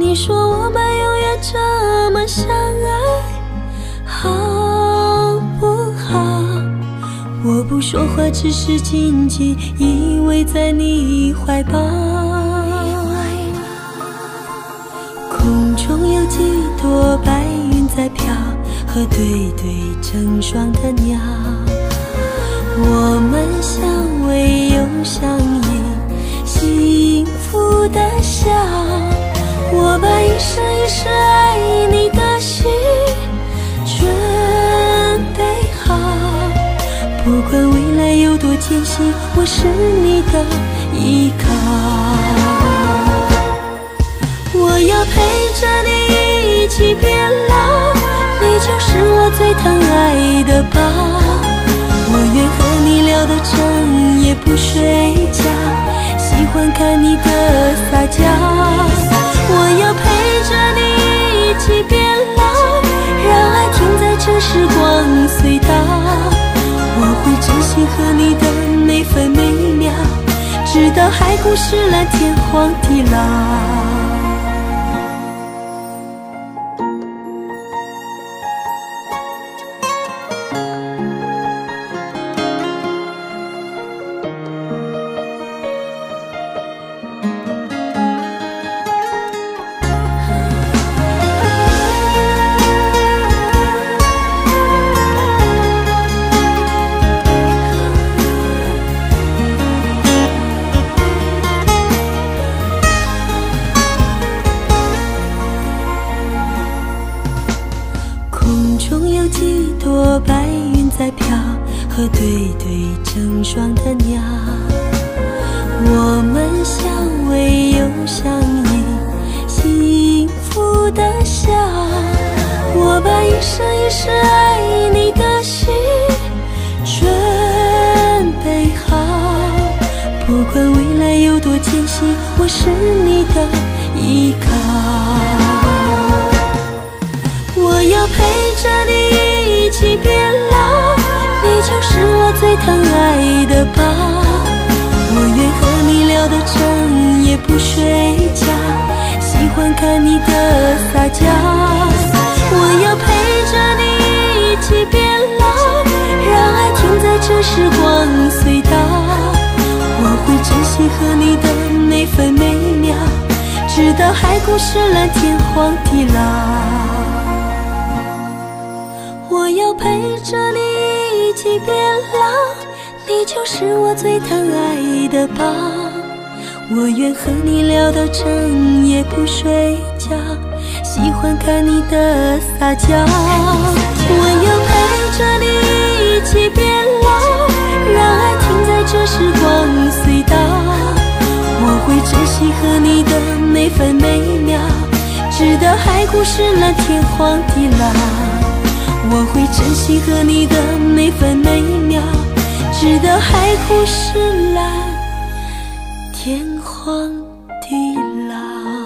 你说我们永远这么相爱，好不好？我不说话，只是紧紧依偎在你怀抱。空中有几朵白云在飘，和对对成双的鸟。我们相偎又相依，幸福的笑。我把一生一世爱你的心准备好，不管未来有多艰辛，我是你的依靠。我要陪着你一起变老，你就是我最疼爱的宝。我愿和你聊到整夜不睡觉，喜欢看你的撒娇。我要陪着你一起变老，让爱停在这时光隧道。我会珍惜和你的每分每秒，直到海枯石烂，天荒地老。几朵白云在飘，和对对成双的鸟。我们相偎又相依，幸福的笑。我把一生一世爱你的心准备好，不管未来有多艰辛，我是你的依靠。我要陪着你一起变老，你就是我最疼爱的宝。我愿和你聊到整夜不睡觉，喜欢看你的撒娇。我要陪着你一起变老，让爱停在这时光隧道。我会珍惜和你的每分每秒，直到海枯石烂，天荒地老。我要陪着你一起变老，你就是我最疼爱的宝。我愿和你聊到整夜不睡觉，喜欢看你的撒娇。我要陪着你一起变老，让爱停在这时光隧道。我会珍惜和你的每分每秒，直到海枯石烂，天荒地老。我会珍惜和你的每分每秒，直到海枯石烂，天荒地老。